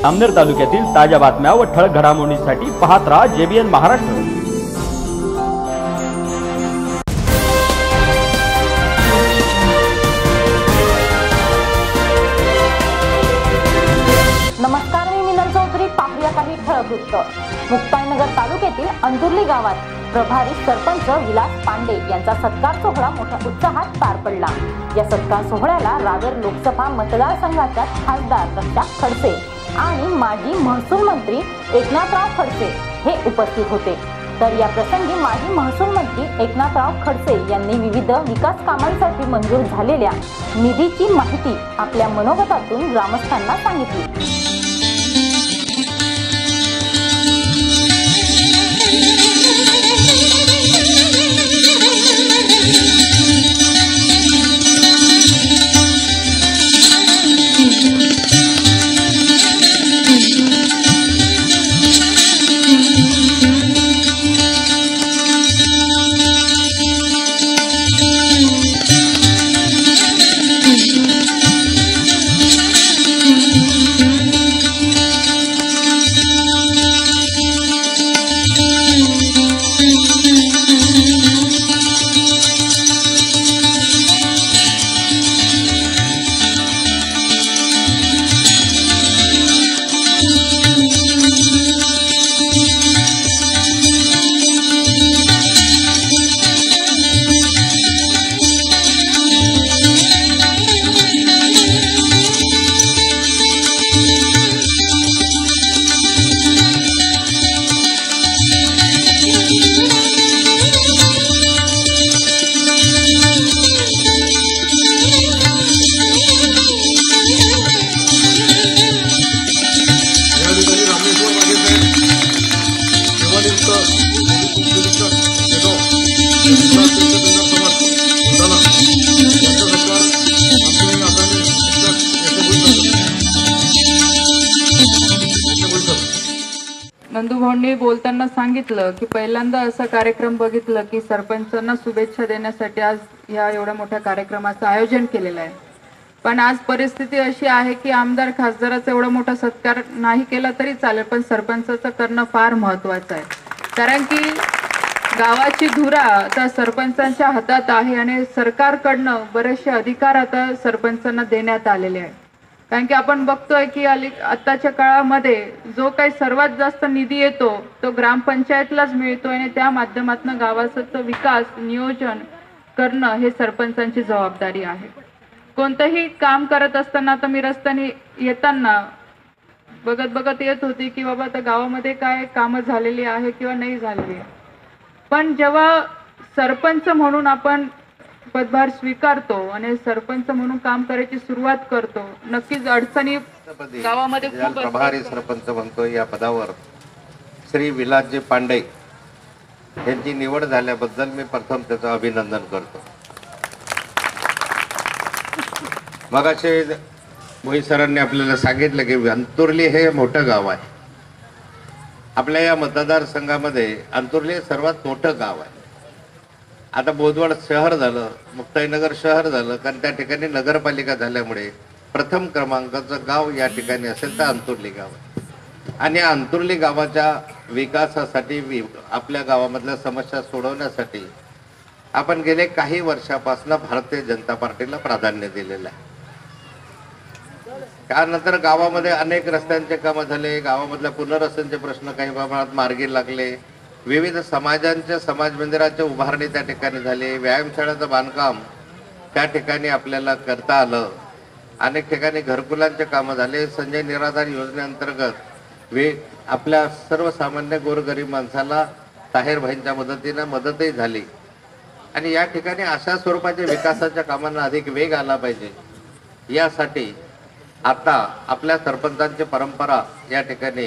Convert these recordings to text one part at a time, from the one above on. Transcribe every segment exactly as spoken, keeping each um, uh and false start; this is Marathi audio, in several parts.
अमनेर तालुक्यातील ताज्या बातम्या व ठळक घडामोडींसाठी पाहत राहा जेबीएन महाराष्ट्र। नमस्कार, मी मिलन चौधरी। पाहूया काही ठळक वृत्त। मुक्ताईनगर तालुक्यातील अंतुर्ली गावात प्रभारी सरपंच विलास पांडे यांचा सत्कार सोहळा मोठ्या उत्साहात पार पडला। या सत्कार सोहळ्याला रावेर लोकसभा मतदारसंघाच्या खासदार रक्षा खडसे आणि माजी महसूल मंत्री एकनाथराव खडसे हे उपस्थित होते। तर या प्रसंगी माजी महसूल मंत्री एकनाथराव खडसे यांनी विविध विकास कामांसाठी मंजूर झालेल्या निधीची माहिती आपल्या मनोगतातून ग्रामस्थांना सांगितली। नंदूभाऊंनी बोलताना सांगितलं की पहिल्यांदा असा कार्यक्रम बघितलं की सरपंचांना शुभेच्छा देण्यासाठी आज या एवढ्या मोठ्या कार्यक्रमाचं आयोजन केलेलं आहे। पण आज परिस्थिती अशी आहे की आमदार खासदाराचा एवढा मोठा सत्कार नाही केला तरी चालेल, पण सरपंचाचं करणं फार महत्त्वाचं आहे। कारण की गावाची धुरा आता सरपंचांच्या हातात आहे आणि सरकारकडनं बरेचसे अधिकार आता सरपंचांना देण्यात आलेले आहेत। कारण की आपण बघतोय की आताच्या काळामध्ये जो काही सर्वात जास्त निधी येतो तो ग्रामपंचायतलाच मिळतो आणि त्या माध्यमातून गावाचा विकास नियोजन करणं हे सरपंचांची जबाबदारी आहे। कोणतंही काम करत असताना आता मी रस्त्याने येताना बघत बघत येत होती की बाबा आता गावामध्ये काय कामं झालेली आहे किंवा नाही झालेली आहे, पण जेव्हा सरपंच म्हणून आपण पदभार स्वीकारतो आणि सरपंच म्हणून काम करायची सुरुवात करतो, नक्कीच अडचणी गावामध्ये खूप प्रभारी सरपंच म्हणतो या पदावर श्री विलासजी पांडे यांची निवड झाल्याबद्दल मी प्रथम त्याचं अभिनंदन करतो। मगाशी मोहित सरांनी आपल्याला सांगितलं की अंतुर्ली हे मोठं गाव आहे। आपल्या या मतदारसंघामध्ये अंतुर्ली सर्वात मोठं गाव आहे। आता बोदवड शहर झालं, मुक्ताईनगर शहर झालं, कारण त्या ठिकाणी नगरपालिका झाल्यामुळे प्रथम क्रमांकाचं गाव या ठिकाणी असेल तर अंतुर्ली गाव आहे। आणि अंतुर्ली गावाच्या विकासासाठी आपल्या गावामधल्या समस्या सोडवण्यासाठी आपण गेले काही वर्षापासून भारतीय जनता पार्टीला प्राधान्य दिलेलं आहे। त्यानंतर गावामध्ये अनेक रस्त्यांचे कामं झाले, गावामधल्या पुनर्वसनाचे प्रश्न काही प्रमाणात मार्गी लागले, विविध समाजांच्या समाज मंदिराच्या उभारणी त्या ठिकाणी झाली, व्यायामशाळेचं बांधकाम त्या ठिकाणी आपल्याला करता आलं, अनेक ठिकाणी घरकुलांचे कामं झाले, संजय निराधार योजनेअंतर्गत वे आपल्या सर्वसामान्य गोरगरीब माणसाला ताहेर भाईंच्या मदतीनं मदतही झाली। आणि या ठिकाणी अशा स्वरूपाच्या विकासाच्या कामांना अधिक वेग आला पाहिजे यासाठी आता आपल्या सरपंचांची परंपरा या ठिकाणी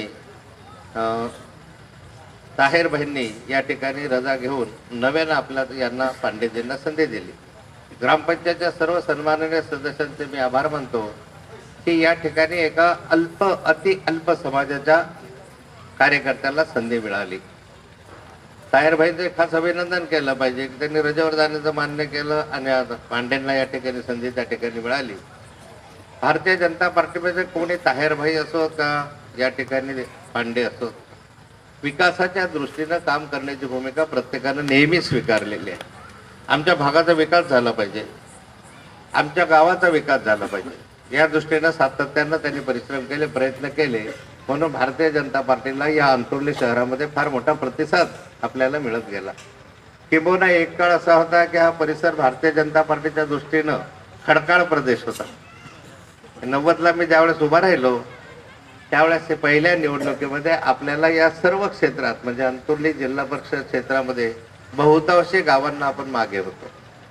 ताहेर भाईंनी या ठिकाणी रजा घेऊन नव्यानं आपल्या यांना पांडेजींना संधी दिली। ग्रामपंचायतच्या सर्व सन्माननीय सदस्यांचे मी आभार मानतो की या ठिकाणी एका अल्प अति अल्प समाजाच्या कार्यकर्त्याला संधी मिळाली। ताहेर भाईंचे खास अभिनंदन केलं पाहिजे की त्यांनी रजेवर जाण्याचं मान्य केलं आणि पांडेंना या ठिकाणी संधी त्या ठिकाणी मिळाली। भारतीय जनता पार्टीमध्ये कोणी ताहेर भाई असो का या ठिकाणी पांडे असो, विकासाच्या दृष्टीनं काम करण्याची भूमिका प्रत्येकानं नेहमी स्वीकारलेली आहे. आमच्या भागाचा विकास झाला पाहिजे, आमच्या गावाचा विकास झाला पाहिजे या दृष्टीनं सातत्यानं त्यांनी परिश्रम केले, प्रयत्न केले. म्हणून भारतीय जनता पार्टीला या अंतुर्ली शहरामध्ये फार मोठा प्रतिसाद आपल्याला मिळत गेला. किंबहुना एक काळ असा होता की हा परिसर भारतीय जनता पार्टीच्या दृष्टीनं खडकाळ प्रदेश होता. नव्वदला मी ज्यावेळेस उभा राहिलो त्यावेळेस पहिल्या निवडणुकीमध्ये आपल्याला या सर्व क्षेत्रात म्हणजे अंतुर्ली जिल्हा परिषद क्षेत्रामध्ये बहुतांशी गावांना आपण मागे होतो.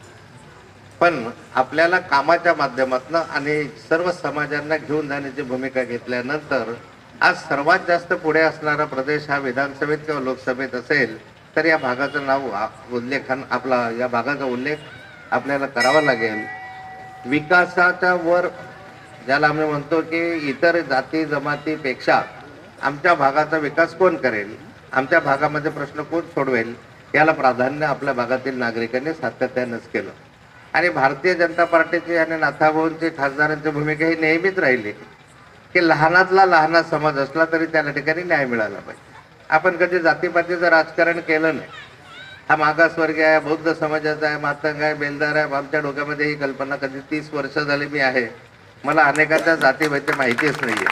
पण आपल्याला कामाच्या माध्यमातून आणि सर्व समाजांना घेऊन जाण्याची भूमिका घेतल्यानंतर आज सर्वात जास्त पुढे असणारा प्रदेश हा विधानसभेत किंवा लोकसभेत असेल तर या भागाचं नाव उल्लेखन आपला या भागाचा उल्लेख आपल्याला करावा लागेल. विकासाच्या वर ज्याला आम्ही म्हणतो की इतर जाती जमातीपेक्षा आमच्या भागाचा विकास कोण करेल, आमच्या भागामध्ये प्रश्न कोण सोडवेल याला प्राधान्य आपल्या भागातील नागरिकांनी सातत्यानंच केलं. आणि भारतीय जनता पार्टीची आणि नाथाभाऊंची खासदारांची भूमिका ही नेहमीच राहिली की लहानातला लहाना समाज असला तरी त्या ठिकाणी न्याय मिळाला पाहिजे. आपण कधी जातीपातीचं राजकारण केलं नाही. हा मागासवर्गीय आहे, बौद्ध समाजाचा आहे, मातंग आहे, बेलदार आहे, आमच्या डोक्यामध्ये ही कल्पना कधी तीस वर्ष झाली मी आहे. मला अनेकांच्या जातीभेद माहितीच नाहीये.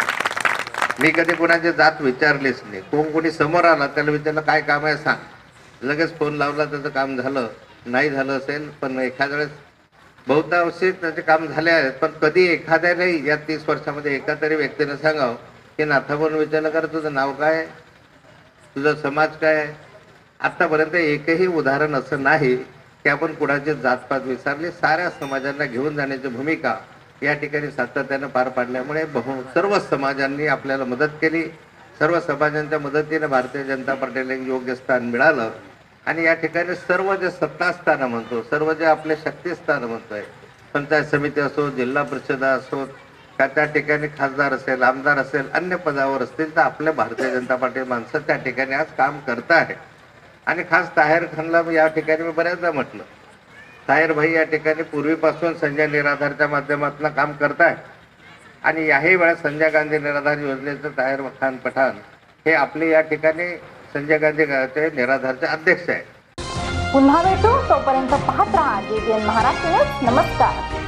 मी कधी कोणाची जात विचारलीच नाही. कोण कोणी समोर आला त्याला विचारलं काय काम आहे सांग, लगेच फोन लावला त्याचं काम झालं. नाही झालं असेल पण एखाद्या वेळेस बहुतांशी त्याचे काम झाले आहेत. पण कधी एखाद्याने या तीस वर्षामध्ये एका तरी व्यक्तीने सांगावं की नाथाभाऊन विचारलं कर तुझं नाव काय, तुझा समाज काय. आतापर्यंत एकही उदाहरण असं नाही की आपण कुणाची जातपात विसरली. साऱ्या समाजांना घेऊन जाण्याची भूमिका या ठिकाणी सातत्यानं पार पाडल्यामुळे बहु सर्व समाजांनी आपल्याला मदत केली. सर्व समाजांच्या मदतीने भारतीय जनता पार्टीला एक योग्य स्थान मिळालं. आणि या ठिकाणी सर्व जे सत्तास्थानं म्हणतो, सर्व जे आपले शक्तीस्थानं म्हणतोय, पंचायत समिती असो, जिल्हा परिषद असो, का त्या ठिकाणी खासदार असेल, आमदार असेल, अन्य पदावर असतील तर आपल्या भारतीय जनता पार्टी माणसं त्या ठिकाणी आज काम करत आहे. आणि खास ताहेर खानला या ठिकाणी मी बऱ्याचदा म्हटलं, ताहेर भाई या ठिकाणी पूर्वीपासून संजय निराधारच्या माध्यमातून काम करताय आणि याही वेळा संजय गांधी निराधार योजनेचं ताहेर खान पठाण हे आपले या ठिकाणी संजय गांधी निराधारचे अध्यक्ष आहेत. पुन्हा भेटू, तोपर्यंत पाहत राहा जेबीएन महाराष्ट्र न्यूज. नमस्कार.